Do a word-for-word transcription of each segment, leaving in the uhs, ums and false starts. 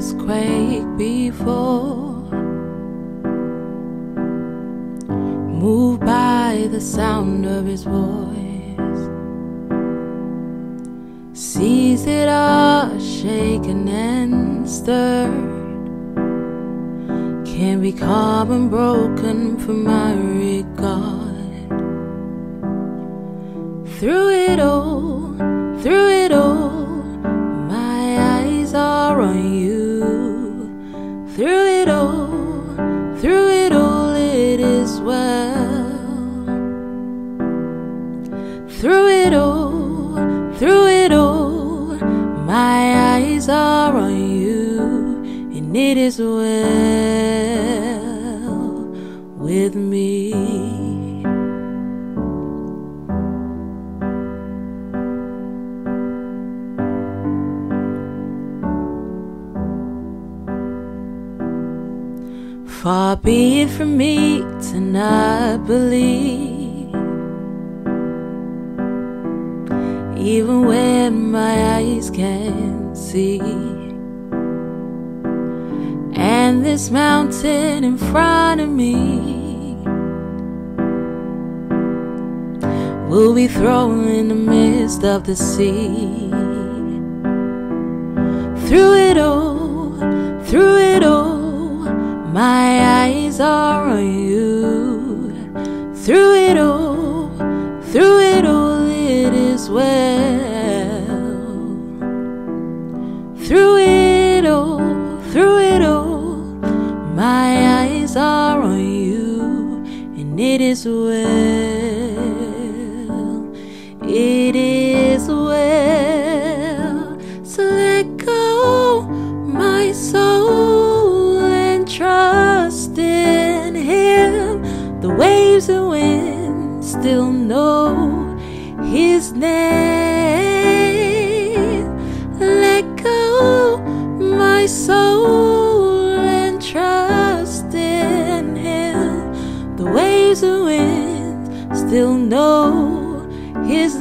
this quake before, moved by the sound of his voice, sees it all shaken and stirred, can be calm and broken for my regard. Through it all, through it all, my eyes are on you. Through it all, through it all, it is well. Through it all, through it all, my eyes are on you, and it is well with me. Far be it from me to not believe, even when my eyes can't see, and this mountain in front of me will be thrown in the midst of the sea. Through it all, through it all, my eyes are on you. Through it all, through it all, it is well. Through it all, through it all, my eyes are on you, and it is well. It is well. So let go, my soul, and trust in Him. The waves and winds still know His name. Let go, my soul, and trust in Him. The waves and winds still know His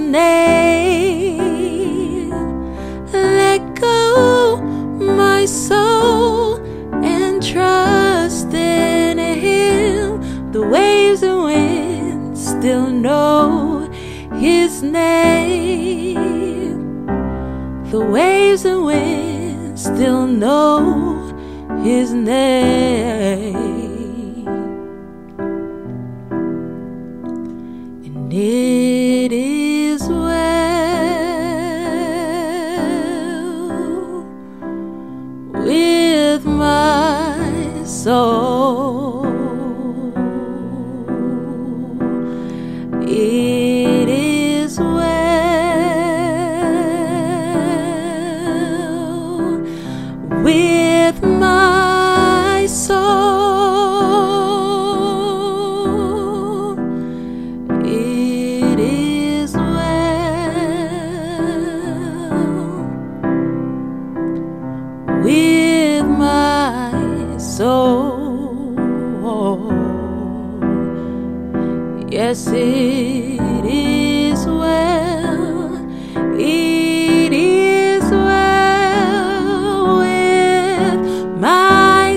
name. Let go, my soul, and trust in Him. The waves and winds still know His name. The waves and winds still know His name. And it is well with my soul. It is well with my soul. It is well with my soul. Yes, it is well. It is well with my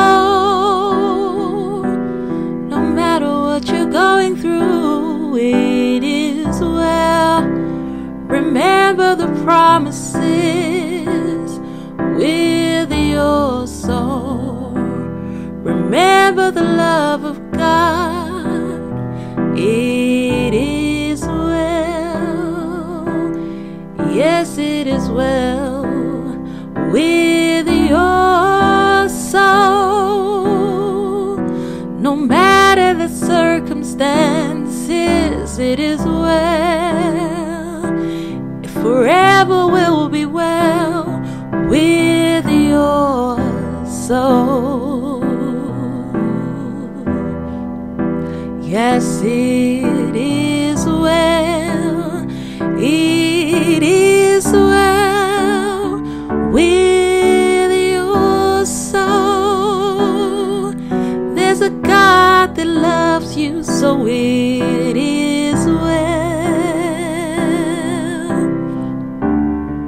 soul. No matter what you're going through, it is well. Remember the promises with your soul. Remember the love of God. It is well. Yes, it is well with your soul. No matter the circumstances, it is well. It forever will be well with your soul. Yes, it is well. It is well with your soul. There's a God that loves you, so it is well.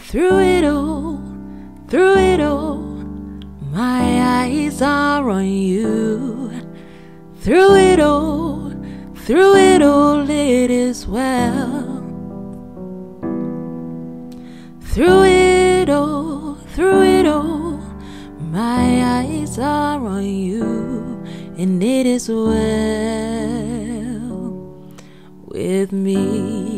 through it all, through it all, my eyes are on you. Through it all, through it all, it is well. Through it all, through it all, my eyes are on you, and it is well with me.